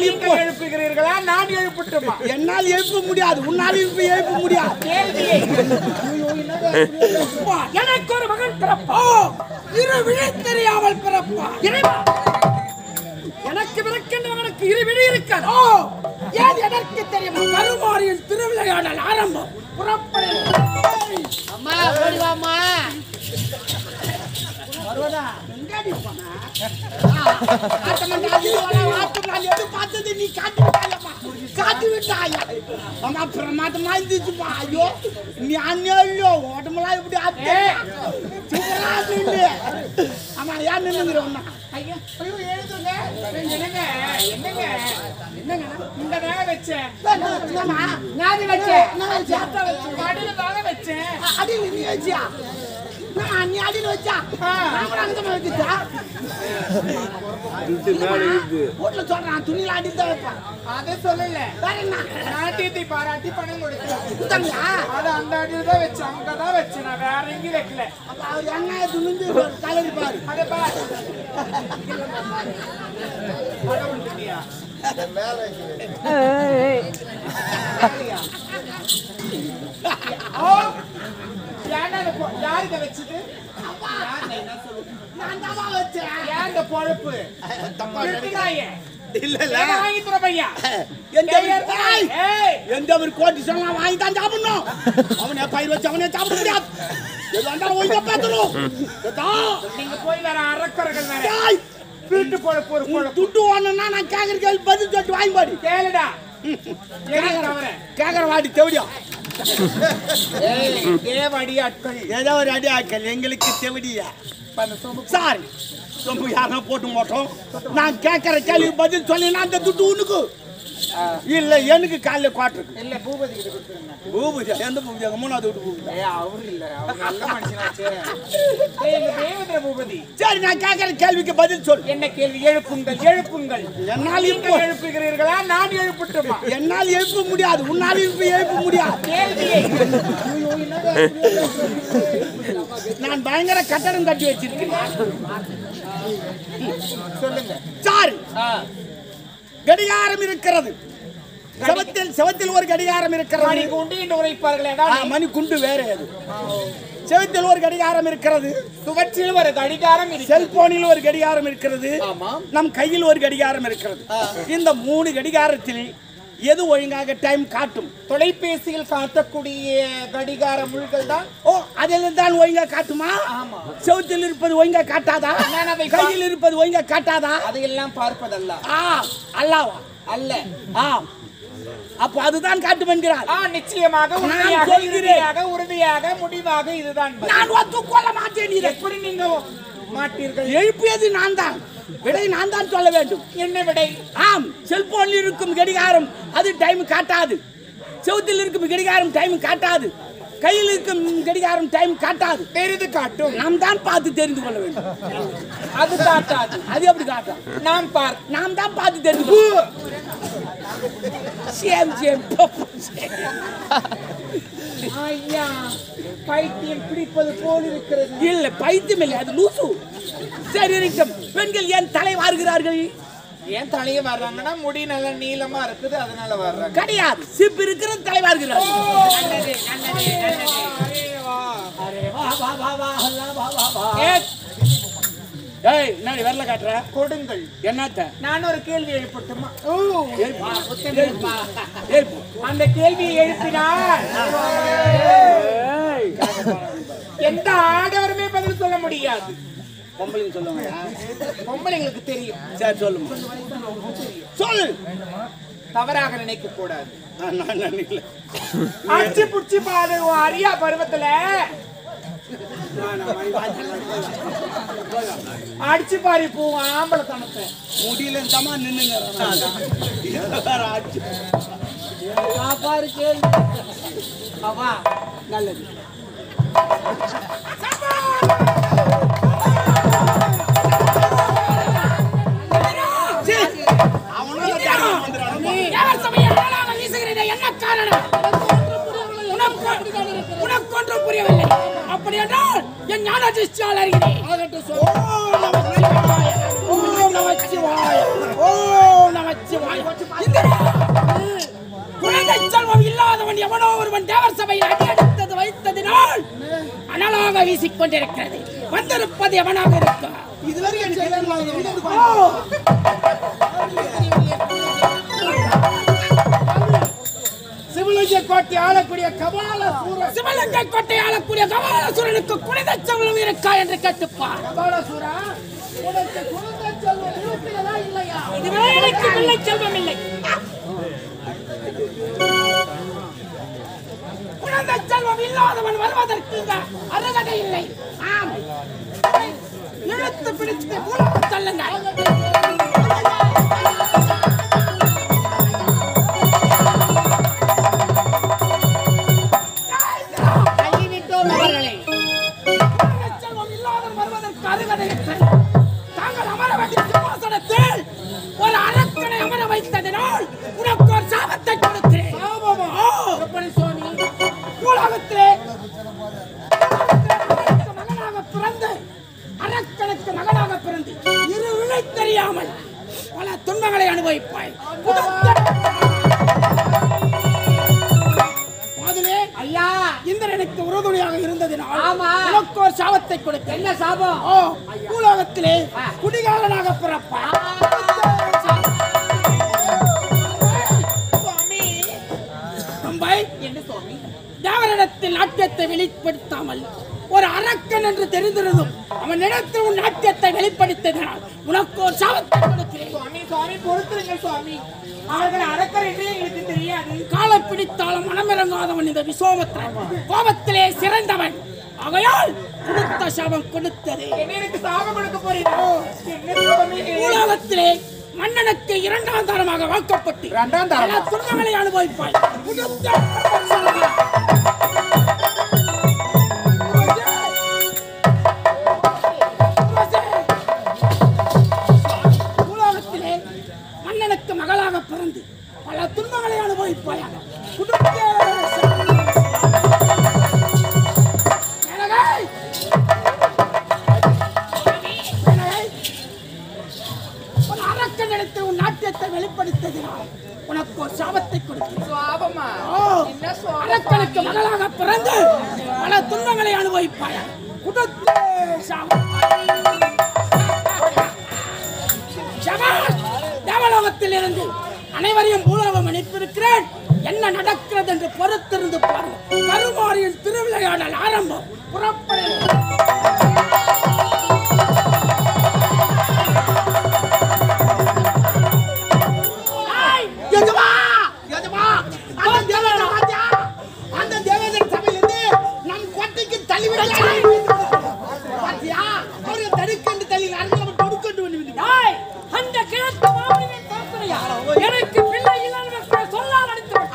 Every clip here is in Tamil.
நீங்கள் எழுப்புகிறீர்களா நான் எழுப்பட்டுமா? என்னால் எழுப்ப முடியாது, உன்னால் எழுப்ப முடியாது. கேள்வியை எனக்கு ஒரு மகன் பிறப்பா, இரு விழி தெரியாமல் பிறப்பா. எனக்கு பிறக்கின்றவனுக்கு இரு விழி இருக்காது. ஏன் எனக்கு தெரியும்? கருமாரியின் திருவிளையாடல் ஆரம்பம். புறப்படு. அம்மா ஓடி வாம்மா. வருவதா? எங்கடி போனா? ஆட்டமண்டாடி எது பார்த்தது நீ காட்டி விட்டாயம்மா. காட்டி விட்டாயா? அம்மா பிரமாதமா இருந்துச்சுப்பா. ஐயோ நீ அண்ணோ உடம்புலாம் இப்படி ஆட்டு சூப்பரா. ஆமா ஏன் நின்னுங்கிறோம்னா ஐயா ஐயோ எழுதுங்க. என்னங்க என்னங்க என்னங்க இந்த வேக வச்சேன். நான் வச்சேன். அடியில தானே வச்சேன். அடியில் நீ வச்சியா? நீ அடியில் வச்சா வச்சா வீட்டுல சொல்றான் துணியில அடியில் தான் வைப்பான். அதை சொல்லல, வேற என்ன? நாட்டியத்தை பாராட்டி பணம் கொடுத்தேன். கொடுத்தாங்களா? அது அந்த அடியில் தான் வச்சேன், அங்கதான் வச்சேன். நான் வேற எங்கேயும் வைக்கல. அப்ப அவர் என்ன துணிந்து கலரி பாரு. அதை பாரு. கடவுள் துணியா? யாருக்க வச்சது? நான் தான் வச்சேன். ஏன் இந்த பொழப்பு? இல்ல இல்ல வாங்கி தர பையா. எந்த ஒரு கோட்டி சொன்னா வாங்கி தான் சாப்பிடணும். அவனே பயிர் வச்சு அவனே சாப்பிட முடியாது. எது வந்தாலும் ஒழுங்கா பேசணும். நீங்க போய் வேற அறக்கறகள் வேற வீட்டு பொழப்பு ஒரு பொழப்பு. துட்டு வாங்கினா நான் கேக்குற கேள்வி பதில் சொல்லிட்டு வாங்கி பாடி கேளுடா. கேக்குற வாடி தெவடியா தேவடி ஆட்கள் ஏதோ ஒரு அடி ஆட்கள் எங்களுக்கு தெவடியா சாரி சொம்பு யாரும் போட்டு மாட்டோம். நான் கேட்கற கேள்வி பதில் சொல்லி அந்த துட்டு உனக்கு இல்ல எனக்கு காலைல குவாட்டருக்கு இல்ல பூபதி கிட்ட கொடுத்துருங்க. பூபதி எந்த பூபதி? அங்க மூணாவது வீட்டு பூபதி. அவரு இல்ல, அவர் நல்ல மனுஷனாச்சே. எங்க தேவதர பூபதி. சரி நான் கேட்கற கேள்விக்கு பதில் சொல். என்ன கேள்வி? எழுப்புங்கள் எழுப்புங்கள். என்னால் எழுப்புகிறீர்களா நான் எழுப்பட்டுமா? என்னால் எழுப்ப முடியாது, உன்னால் எழுப்ப முடியாது. கேள்வியை நான் பயங்கர கட்டடம் கட்டி வச்சிருக்கேன். சொல்லுங்க. சாரி கடிகாரம் இருக்கிறது. செவத்தில் ஒரு கடிகாரம் இருக்கிறது. மணி குண்டு என்று உரைப்பார்களே, மணி குண்டு வேற அது. செவத்தில் ஒரு கடிகாரம் இருக்கிறது. சுவற்றில் ஒரு கடிகாரம், செல்போனில் ஒரு கடிகாரம் இருக்கிறது. நம் கையில் ஒரு கடிகாரம் இருக்கிறது. இந்த 3 கடிகாரத்தில் எது ஒழுங்காக டைம் காட்டும்? தொலைபேசியில் காட்டக்கூடிய கடிகார முள்கள் தான். ஓ அதில் தான் ஒழுங்கா காட்டுமா? செவத்தில் இருப்பது ஒழுங்கா காட்டாதா? கையில் இருப்பது ஒழுங்கா காட்டாதா? அதையெல்லாம் பார்ப்பதல்ல. அல்லாவா? அல்ல. அப்ப அதுதான் காட்டும் என்கிறார். நிச்சயமாக உறுதியாக முடிவாக இதுதான். நான் ஒத்துக்கொள்ள மாட்டேன். எப்படி நீங்க மாட்டீர்கள்? எழுப்பியது நான் தான், விடை நான் தான் சொல்ல வேண்டும். என்ன விடை? ஆம், செல்போனில் இருக்கும் கடிகாரம் அது டைம் காட்டாது. செவுத்தில் இருக்கும் கடிகாரம் டைம் காட்டாது. கையில் இருக்கும் கடிகாரம் டைம் காட்டாது. தெரிந்து காட்டும். நாம் தான் பார்த்து தெரிந்து கொள்ள வேண்டும். அது காட்டாது. அது எப்படி காட்டும்? நாம் தான் பார்த்து தெரிந்து கொள்ள. ஐயா பைத்தியம் பிடிப்பது போல் இருக்கிறது. இல்ல பைத்தியம் இல்லை, அது லூசு. சரி இருக்கும். பெண்கள் ஏன் தலை வாருகிறார்கள்? ஏன் தலையை வர்றாங்கன்னா முடி நல்ல நீளமா இருக்குது, அதனால வர்றாங்க. கிடையாது, சிப் இருக்கிறது தலை வாருகிறார்கள். வரல காட்டுற கொடுங்கள். என்னத்த? நான் ஒரு கேள்வி எழுப்பட்டுமா? எழுப்பு. அந்த கேள்வியை எழுப்பினால் எந்த ஆடவருமே பதில் சொல்ல முடியாது. பொம்பளைங்க சொல்லுவாங்க. பொம்பளைங்களுக்கு தெரியும். சரி சொல்லுங்க. சொல்லு. தவறாக நினைக்க கூடாது. நான் நினைக்கல. அடிச்சு புடிச்சு பாரு. அரியா பருவத்துல அடிச்சு பாரு பூ ஆம்பளை தனத்தை முடியல தமா நின்னுங்க. பாரு கேள்வி. அவா நல்லது. என்ன காரணம்? உனக்கு ஒன்றும் புரியவில்லை. அப்படி என்றால் என் ஞான அதிர்ஷ்டியால் அறிகிறேன். ஓம் நமச்சிவாய. ஓம் நமச்சிவாய. ஓம் நமச்சிவாய. பலமாக வீசிக்கொண்டிருக்கிறது. வந்திருப்பது எவனாக இருக்கா? இதுவரைக்கும் சிவலிங்க கோட்டை ஆளக்கூடிய கபாலசூரன், சிவலிங்க கோட்டை ஆளக்கூடிய கபாலசூரனுக்கு குனித செல்வம் இருக்கா என்று கேட்டுப்பார். கபாலசூரா, உனக்கு குழந்தை செல்வம் இருக்கிறதா இல்லையா? இதுவே எனக்கு பிள்ளை செல்வம் இல்லை. குழந்தை செல்வம் இல்லாதவன் வருவதற்கு இந்த அருகதை இல்லை. ஆம், இழுத்து பிடித்து மூலம் தள்ளுங்கள். தாங்கள் அமர வேண்டிய சிம்மாசனத்தில் ஒரு அரக்கனை அமர வைத்ததினால் உனக்கு ஒரு சாபத்தை கொடுக்கிறேன். உலகத்திலே மகனாக பிறந்து அரக்கனுக்கு மகனாக பிறந்து இரு விழை தெரியாமல் பல துன்பங்களை அனுபவிப்பாய். ஐயா, இந்திரனுக்கு உறுதுணையாக இருந்ததினால் உனக்கு ஒரு சாபத்தை கொடுக்க. என்ன சாபம்? பூலோகத்திலே குடிகாரனாக பிறப்பாய். தேவரிடத்தில் நாட்டியத்தை வெளிப்படுத்தாமல் ஒரு அரக்கன் என்று தெரிந்திருந்தும் அவனிடத்தில் உன் நாட்டியத்தை வெளிப்படுத்தினால் உனக்கு ஒரு சாபத்தை கொடுக்கிறேன். சுவாமி பொறுத்துருங்க சுவாமி, அவர்கள் அரக்கர் என்று எங்களுக்கு தெரியாது. காலை பிடித்தாலும் மனமிறங்காதவன் இந்த விசோமத்திரன், கோபத்திலே சிறந்தவன். ஆகையால் கொடுத்த சாபம் கொடுத்தது. எனக்கு சாபம் கொடுக்க போறீங்களோ? உலகத்திலே மன்னனுக்கு இரண்டாம் தரமாக வாக்கப்பட்டு பல துன்பங்களை அனுபவிப்பாய். உலகத்திலே மன்னனுக்கு மகளாக பிறந்து பல துன்பங்களை அனுபவிப்பாயாக. உன் நாட்டியத்தை வெளிப்படுத்ததினால் உனக்கு ஒரு சாபத்தை கொடுக்கிறேன். அரக்கனுக்கு மகளாக பிறந்து பல துன்பங்களை அனுபவிப்பாய். தேவலோகத்தில் இருந்து அனைவரையும் பூலோகம் அனுப்பியிருக்கிறேன். என்ன நடக்கிறது என்று பொறுத்திருந்து பாருங்கள். கருமாரியின் திருவிளையாடல் ஆரம்பம். புறப்பட எனக்கு பிள்ளை இல்லாத சொல்லால்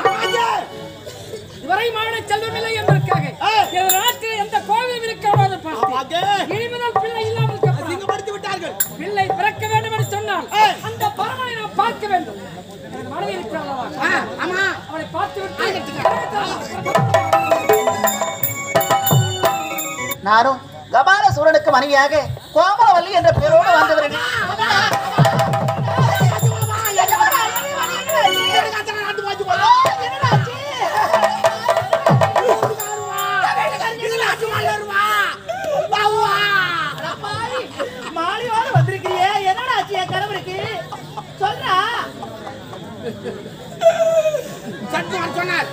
இதுவரை மாநில செல்வமில்லை என்பதற்காக நாட்டில் எந்த கோவிலும் இருக்காமல் பிள்ளை இல்லாமல் விட்டார்கள். பிள்ளை பிறக்க வேண்டும் என்று சொன்னால் அந்த பரமனை நாம் பார்க்க வேண்டும். மனைவி இருக்கிறார்களா? அவளை பார்த்து விட்டு நானும் கபாலசூரனுக்கு மனைவியாக கோமலவல்லி என்ற பெயரோடு வந்தவர்கள். மாலியோடு வந்திருக்கிறியே, என்னடா ஆச்சு என் கணவருக்கு? சொல்றா. சொன்னார்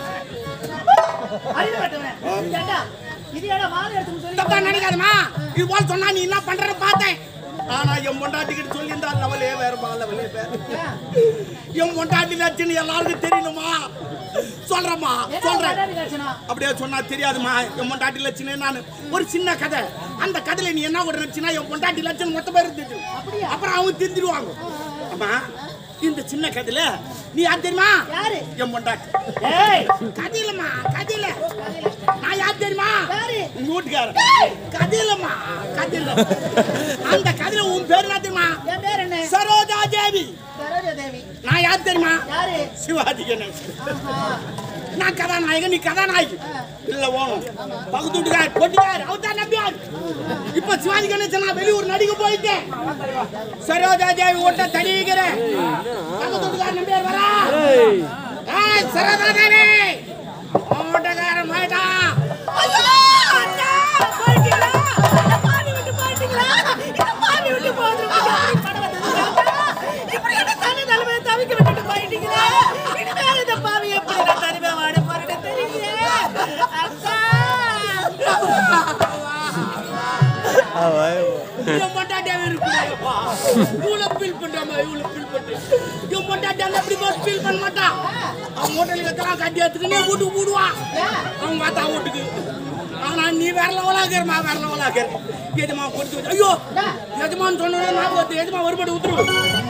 இது ஏடா மாலை எடுத்து சொல்லி தப்பா நினைக்காதமா. இது போல் சொன்னா நீ என்ன பண்ற பார்த்தேன். ஆனா என் பொண்டாட்டிக்கிட்டு சொல்லியிருந்தா லெவலே வேற லெவலே வேற. என் பொண்டாட்டி லட்சணம் எல்லாருக்கும் தெரியணுமா? சொல்றமா சொல்றேன். அப்படியே சொன்னா தெரியாதுமா. என் பொண்டாட்டி லட்சணம் நான் ஒரு சின்ன கதை. அந்த கதையில நீ என்ன கூட நினைச்சுன்னா என் பொண்டாட்டி லட்சணம் மொத்த பேர் இருந்துச்சு. அப்புறம் அவங்க தெரிஞ்சிருவாங்க. அம்மா, இந்த சின்ன கதையில நீ யார் தெரியுமா? யாரு? என் பொண்டாட்டி. ஏய், கதையிலமா கதையில நான் யார் தெரியுமா? உங்க வீட்டுக்காரன். கதையிலமா கதையில அந்த கதையில உன் பேர் என்ன தெரியுமா? என் பேர் என்ன? சரோஜா தேவி. சரோஜா தேவி. நான் யார் தெரியுமா? யாரு? சிவாஜி கணேசன். நான் கதாநாயகன், நீ கதாநாயகி. இல்ல ஓணும் பகுத்து விட்டுக்கார் கொட்டிக்கார் அவதான் நம்பியார். இப்ப சிவாஜி கணேசன் நான் வெளியூர் நடிக்க போயிட்டேன். சரோஜா தேவி ஓட்ட தடிக்கிறேன். பகுத்து விட்டுக்கார் நம்பியார் வரா. ஏய் சரோஜா தேவி ஓட்டக்காரன் போயிட்டா. ஐயோ அண்ணா பாவிக்கு விட்டுட்டு போயிட்டீங்களே. இனிமேல் இந்த பாவி எப்படி நான் தனிமையா வாட போறேன்னு தெரியலையே. அக்கா இவன் பொண்டாட்டியாவே இருக்குப்பா. இவ்வளவு ஃபீல் பண்றாமா, இவ்வளவு ஃபீல் பண்ற. இவன் பொண்டாட்டியால எப்படி ஃபீல் பண்ண மாட்டான். அவன் மூட்டையில வைக்கலாம், கட்டி எடுத்துக்கினே வீட்டுக்கு போடுவான். அவன் பார்த்தா வீட்டுக்கு. ஆனா நீ வேற லெவலாகிறமா, வேற லெவலாகிற. எஜமா கொடுத்து வச்சு ஐயோ எஜமான்னு சொன்னோட நான் வந்து எஜமா ஒருபடி உத்துருவோம்.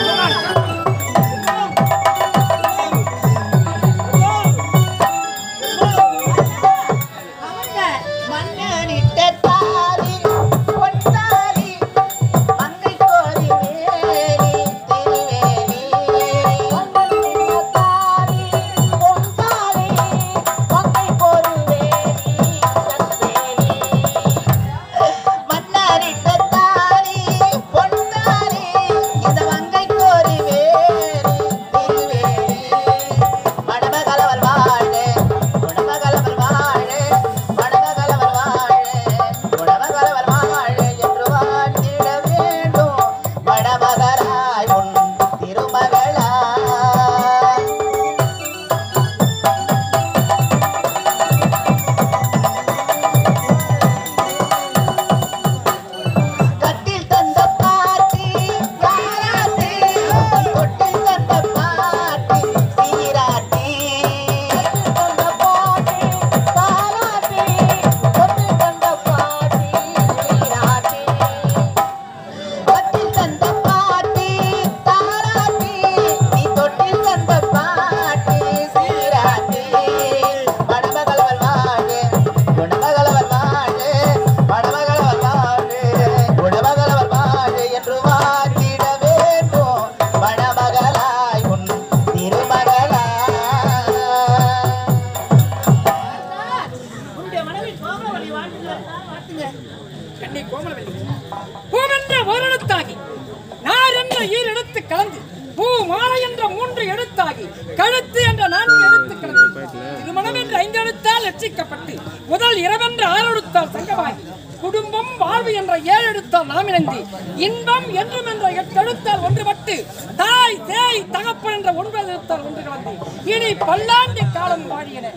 கழுத்து என்ற 4 எழுத்துக்கள் திருமணம் என்ற 5 எழுத்தால் ரட்சிக்கப்பட்டு முதல் இரவென்ற 6 எழுத்தால் சங்கமாகி குடும்பம் வாழ்வு என்ற 7 எழுத்தால் நாம் இணைந்து இன்பம் என்றும் என்ற 8 எழுத்தால் ஒன்றுபட்டு தாய் தேய் தகப்பன் என்ற 9 எழுத்தால் ஒன்று கலந்து இனி பல்லாண்டு காலம் வாழியன.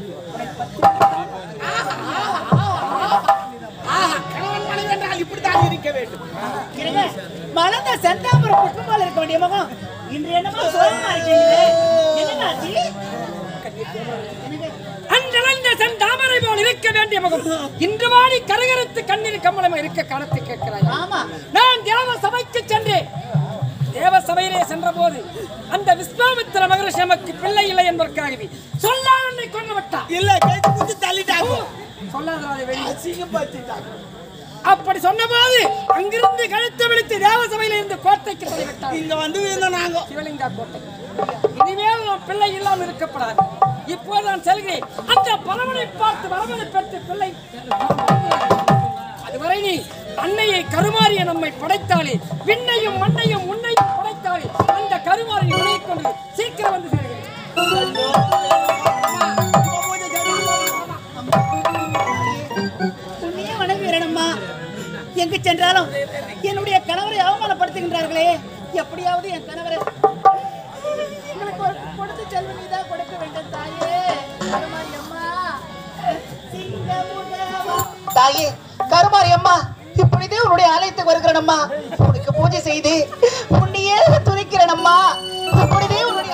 கணவன் மனைவி என்றால் இப்படித்தான் இருக்க வேண்டும். மலர்ந்த செந்தாமரை புஷ்பம் போல இருக்க வேண்டிய முகம் இன்று என்னமோ சோகமா இருக்கீங்களே. என்னடாச்சு? அன்றிழந்த செந்தாமரை போல் இருக்க வேண்டிய முகம் இன்று வாடி கரகரத்து கண்ணீர் கமலம் இருக்க காலத்தை கேட்கிறாய். ஆமா, நான் தேவ சபைக்கு சென்றேன். தேவ சபையிலே சென்ற போது அந்த விஸ்வாமித்திர மகரிஷி நமக்கு பிள்ளை இல்லை என்பதற்காகவே சொல்லாத கொண்டு விட்டார். இல்ல கைது குத்தி தள்ளிட்டாங்க. சொல்லாத வெளியே சீங்கப்படுத்திட்டாங்க. அப்படி சொன்னபோது அங்கிருந்து கழுத்து விழித்து தேவ சபையில இருந்து கோட்டைக்கு தலைவிட்டார். இங்க வந்து விழுந்தோம் நாங்க. சிவலிங்கா கோட்டை. இனிமேல் நான் பிள்ளை இல்லாமல் இருக்கப்படாது. இப்போது நான் செல்கிறேன். அந்த பரமனை பார்த்து வரவனை பெற்று பிள்ளை அதுவரை நீ அன்னையை கருமாறிய நம்மை படைத்தாலே விண்ணையும் மண்ணையும் உன்னையும் படைத்தாலே அந்த கருமாறியை உணவை கொண்டு சீக்கிரம் வந்து சேர்கிறேன். உன்னையே வணங்குகிறேனம்மா. எங்கு சென்றாலும் என்னுடைய கணவரை அவமானப்படுத்துகின்றார்களே. எப்படியாவது என் கணவரை கொடுத்து செல்வ நீதான் கொடுக்க வேண்டும் தாயே. தாயே கருமாரி அம்மா, இப்பொழுதே உன்னுடைய ஆலயத்துக்கு வருகிறேனம்மா. உனக்கு பூஜை செய்து உன்னையே துதிக்கிறேனம்மா. இப்பொழுதே உன்னுடைய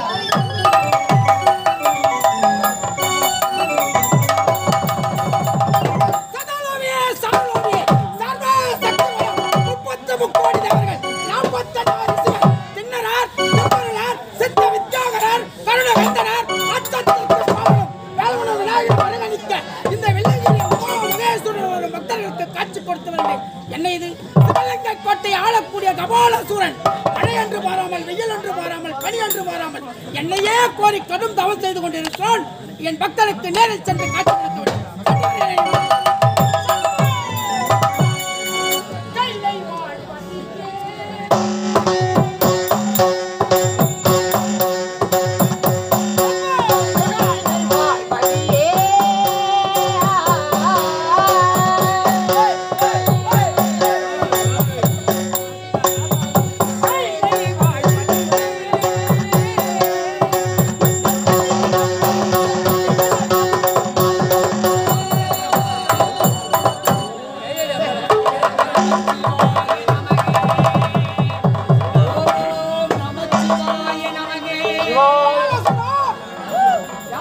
கோட்டை ஆளக்கூடிய கபாலசூரன் மழை என்று மாறாமல் வெயில் என்று மாறாமல் பனி என்று மாறாமல் என்னையே கோரி கடும் தவம் செய்து கொண்டிருக்கிறான். என் பக்தருக்கு நேரில் சென்று காட்சி கொடுக்க வேண்டும்.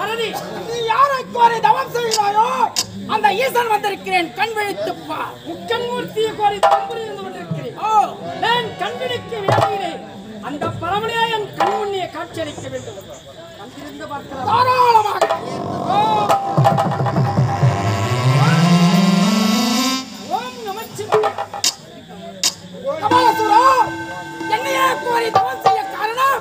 பாரதி, நீ யாரை கோரி தவம் செய்கிறாயோ அந்த ஈசன் வந்திருக்கிறேன், கண் விழித்துப்பா. முக்கன் மூர்த்தியை கோரி தம்புரி இருந்து கொண்டிருக்கிறேன். நான் கண்பிடிக்க வேலையிலே அந்த பரமனையா என் கண் முன்னே காட்சியளிக்க வேண்டும். கண்டிருந்து பார்க்கலாம். தாராளமாக. ஓம் நமச்சிவாய. கபாலசூரா, என்னையே கோரி தவம் செய்ய காரணம்?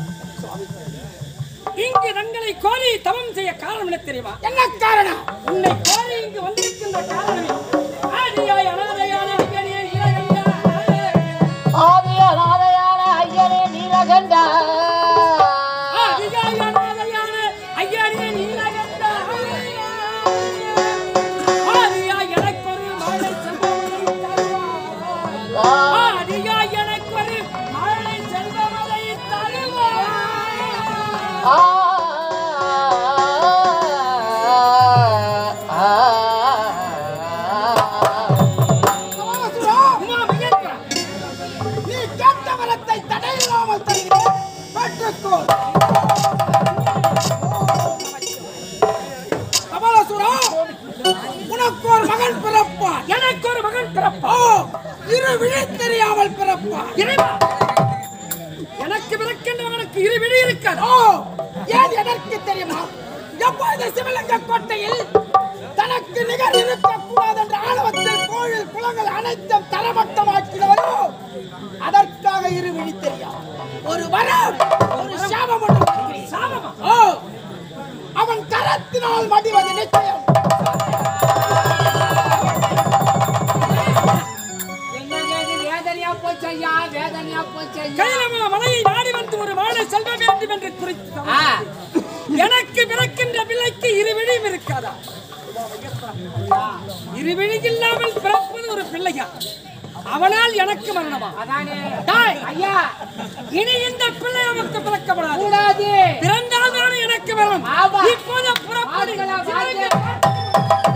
இங்கு தங்களை கோரி தவம் செய்ய காரணம் என்ன தெரியுமா? என்ன காரணம்? உன்னை கோரி இங்கு வந்திருக்கின்ற காரணமே ஆதியாய் அனாதையான ஐயனே நீலகண்டா. ஆதியாய் அனாதையான ஐயனே நீலகண்டா. ஆதியாய் அனாதையான ஐயனே நீலகண்டா. ஆதியாய் எனக்கொரு மாலை செல்வமலை தருவாய். ஆதியாய் எனக்கொரு மாலை செல்வமலை தருவாய். கபாலசூரா, உமா மகேந்திரா, நீ கேட்ட வரத்தை தடையில்லாமல் தருகிறேன், பெற்றுக்கோ. கபாலசூரா, உனக்கு ஒரு மகன் பிறப்பான். எனக்கு ஒரு மகன் பிறப்பா. இரு விழி தெரியாமல் பிறப்பான். இறைவா, எனக்கு பிறக்கின்றவனுக்கு இரு விழி இருக்காது. ஏன் எதற்கு தெரியுமா? எப்பொழுது சிவலிங்க கோட்டையில் தனக்கு நிகர் இருக்கக்கூடாது என்ற ஆணவத்தில் கோயில் குளங்கள் அனைத்தும் தரமட்டமாக்கினாரோ அதற்காக இரு விழி தெரியும். ஒரு வரம், ஒரு சாபம் ஒன்று இருக்கிறது. சாபமா? அவன் கரத்தினால் மடிவது நிச்சயம். வேதனையா போச்சையா, வேதனையா போச்சையா. கைலமா மலையை நாடி வந்து ஒரு மாலை செல்வ வேண்டும் என்று குறித்து எனக்கு பிறக்கின்ற பிள்ளைக்கு இரு விழியும் இருக்காதா? இரு விழி இல்லாமல் பிறப்பது ஒரு பிள்ளையா? அவனால் எனக்கு மரணமா? டேய், ஐயா, இனி இந்த பிள்ளை நமக்கு பிறக்கப்படாது. கூடாது. பிறந்தால் தானே எனக்கு மரணம். ஆமா. இப்போது புறப்படு. ஆட்களா, வாங்க.